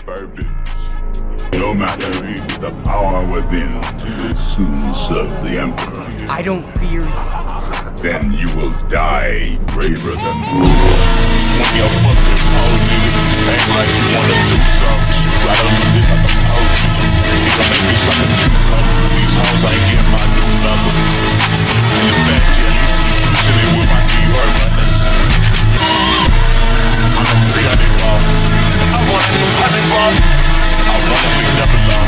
verbiage. No matter the power within, it will soon serve the Emperor. I don't fear you. Then you will die braver than most. When you're fucking pole, nigga, act like you wanna do something. You gotta look it like a pole. You gon' make bitch like a cucumber. These hoes ain't getting my new number. In the back, yeah, you see pushing it with my D-Word runners. I'm a 300 ball. I want a new 100 ball. I want a big double R.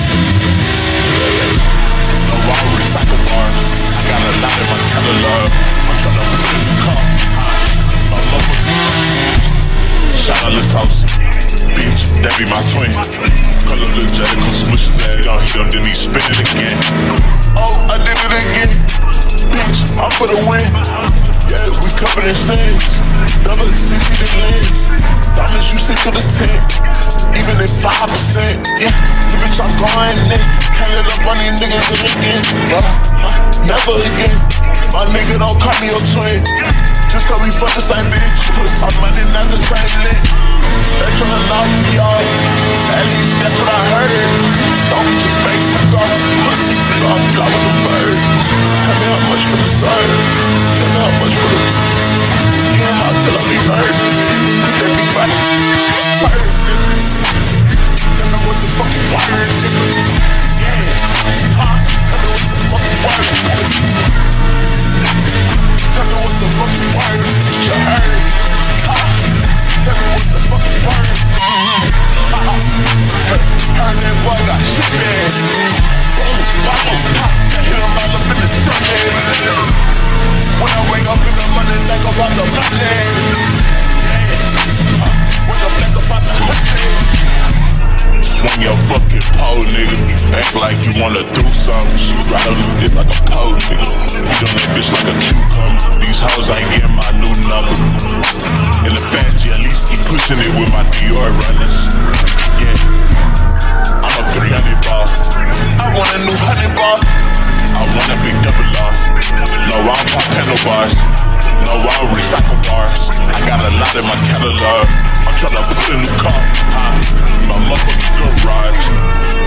No raw recycle bars. I got a lot in my catalog. I'm tryna put in the car. My motherfucker. Shotterless house. Bitch, that be my twin. Color little Jada, come smush his ass. He don't hit him, then he spin it again. Oh, I did it again. Bitch, I'm for the win. Yeah, we covered in sins. Double 60 the lens. Diamonds, you 6 to the 10. Even if 5%. Yeah, the bitch, I'm going in. Can't let up on these niggas again. Never again. My nigga don't call me your twin. Just cause we fuck the same bitch. I'm money, not the same lit. They tryna knock me off. At least that's what I heard. Don't get your face to go. Pussy, nigga, I'm fly with the birds. Tell me how much for the serve. Tell me how much for the. Yeah, how till I leave hurt. Cause they be back. Bird, nigga. Tell me what's the fucking word, nigga. Yeah. Tell me what's the fucking word, nigga. Tell me what's the fucking word, you heard. Tell me what's the fucking word. Heard that boy got shit bad. Hit him all up in the stomach. When I wake up in the morning, think about the money. When I think about the hunting. Swing your fucking pole, nigga. Act like you wanna do something. She ride a little bit like a pole, nigga. You done that bitch like a cucumber. These hoes ain't getting my new number. In the fancy, at least keep pushing it with my Dior runners. Yeah, I'm a 300 ball. I want a new 100 ball. I want a big double R. No, I don't pop handlebars. No, I don't recycle bars. I got a lot in my catalog. I'm tryna put in the car. My motherfucking garage.